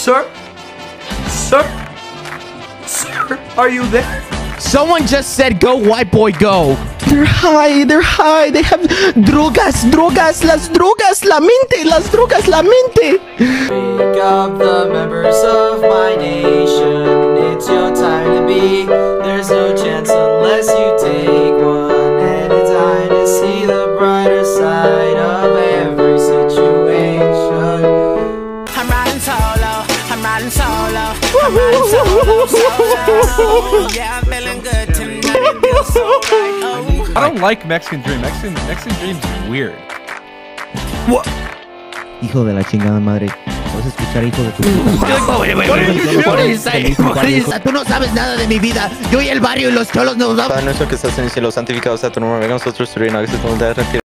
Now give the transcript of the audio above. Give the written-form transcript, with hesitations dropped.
Sir? Sir? Sir, are you there? Someone just said, go, white boy, go. They're high. They have drogas, las drogas, la mente, Wake up the members of my nation. It's your time to be. There's no chance unless you take one. And it's time to see the brighter side of every situation. I'm riding solo. Yeah, I'm feeling good tonight. It feels so right. Oh. I don't like Mexican Dream. Mexican Dream's weird. What? Hijo de la chingada madre. Vas a escuchar, hijo de tu... Tú no sabes nada de mi vida. Yo y el barrio y los cholos nos vamos. Padre nuestro que estás en el cielo, santificado sea tu nombre. Venga a nosotros tu reino, que se te